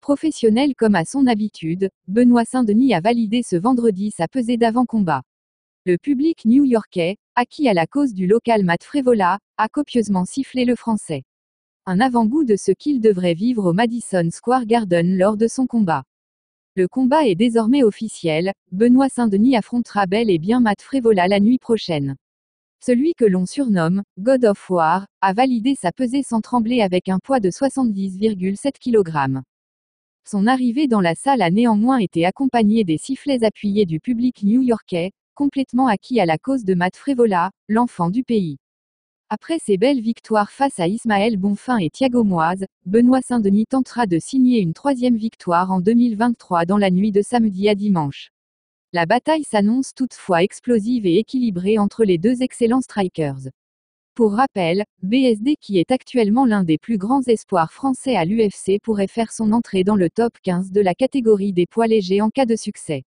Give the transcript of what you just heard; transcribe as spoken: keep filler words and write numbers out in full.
Professionnel comme à son habitude, Benoît Saint-Denis a validé ce vendredi sa pesée d'avant-combat. Le public new-yorkais, acquis à la cause du local Matt Frevola, a copieusement sifflé le Français. Un avant-goût de ce qu'il devrait vivre au Madison Square Garden lors de son combat. Le combat est désormais officiel, Benoît Saint-Denis affrontera bel et bien Matt Frevola la nuit prochaine. Celui que l'on surnomme « God of War » a validé sa pesée sans trembler avec un poids de soixante-dix virgule sept kilogrammes. Son arrivée dans la salle a néanmoins été accompagnée des sifflets appuyés du public new-yorkais, complètement acquis à la cause de Matt Frevola, l'enfant du pays. Après ses belles victoires face à Ismaël Bonfim et Thiago Moise, Benoît Saint-Denis tentera de signer une troisième victoire en deux mille vingt-trois dans la nuit de samedi à dimanche. La bataille s'annonce toutefois explosive et équilibrée entre les deux excellents strikers. Pour rappel, B S D qui est actuellement l'un des plus grands espoirs français à l'U F C pourrait faire son entrée dans le top quinze de la catégorie des poids légers en cas de succès.